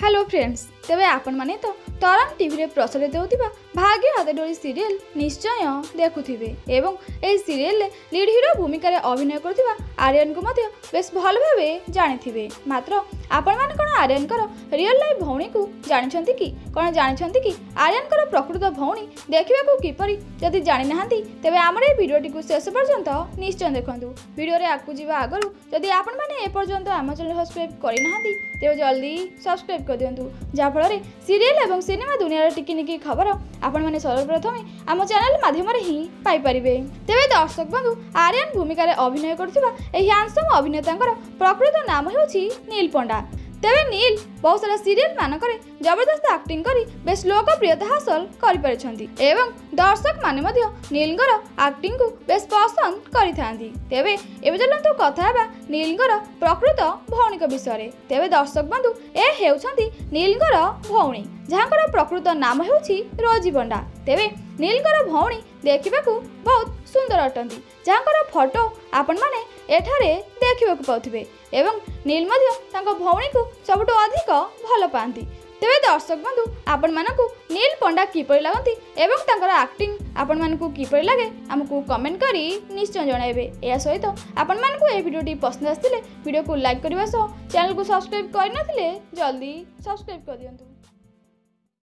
Hello friends, तेबे आपण माने तो तरंग टीवी रे प्रसारित होतिबा भाग्य हाथडोली सीरियल निश्चय देखुथिबे एवं ए सीरियल लीड हीरो भूमिका रे अभिनय करथिबा आर्यन को मध्य बेस भल भाबे जानिथिबे। मात्र आपण माने कोन आर्यन कर रियल लाइफ भौणी को जानिछंती कि कोन जानिछंती कि आर्यन कर प्रकृत भौणी देखिबा को किपरि जदि जानि नाहंती तेबे हमर ए वीडियोटी को शेष पर्यंत निश्चय देखंतु। वीडियो रे आकु जीवा आगरु जदि आपण माने ए पर्यंत हम चैनल सब्सक्राइब करि नाहंती तेबे जल्दी सब्सक्राइब कर दियंतु, जा फल सीरियल एवं सिनेमा दुनिया टिकिनिकी खबर आपण माने सर्वप्रथम आम चैनल माध्यम ही पाई परिबे। तेबे दर्शक बंधु, आर्यन भूमिका रे अभिनय करथिबा एही हैंडसम अभिनेतांकर प्रकृत नाम हेउछि नील पंडा। तेबे नील बहुत सारा सीरियल मानकरे जबरदस्त एक्टिंग करी बेस लोकप्रियता हासिल करि परिछंती एवं दर्शक माने मध्य नीलंकर एक्टिंग को बेस पसंद करिथांती। तेबे एबे चलंतु कथा हेबा नीलंकर प्रकृत भौणीक विषय। तेबे दर्शक बंधु, ए हेउछंती नीलंकर भौणी जहाँकर प्रकृत नाम हेउछि रोजी पंडा। तेबे नीलंकर भौणी देखिबाकू बहुत सुंदर अटंती, जहाँकर फोटो आपण माने एठारे देखिबाकू पाउथिबे एवं नील मध्य तांको भौणी को सबटो अधिक भल पांती। तेबे दर्शक बंधु, आपण मानकू नील पंडा किपरि लागंती एवं तांकर एक्टिंग आपण मानकू किपरि लागे हमकू कमेंट करी निश्चय जणाइबे। या सहित आपण मानकू ए वीडियोटी पसंद आस्तिले वीडियो को लाइक करबा सह चैनल को सब्सक्राइब करि नथिले जल्दी सब्सक्राइब कर दियंतु।